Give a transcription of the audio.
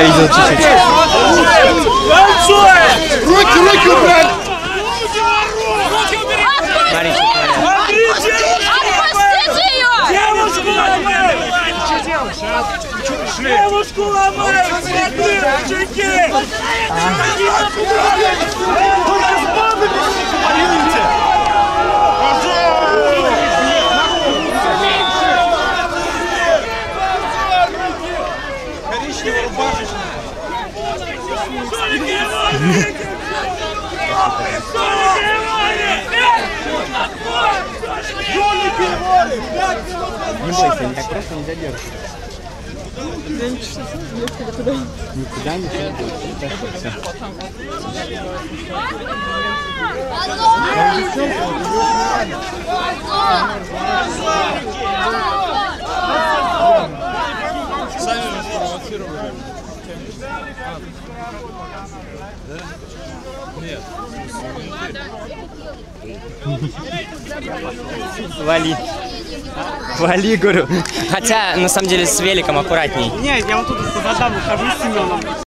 я видел чуть-чуть. Руки убрать! Смотрите, Девушку ломают! Мальчики! Коричневая рубашечка. не бойся, они так просто не задержат. Никуда ничего не будет. Все. Сами нас спровоцировали. Нет. Вали. Вали, говорю. Хотя, на самом деле, с великом аккуратней. Нет, я вот тут по задам ухожу с Семеном.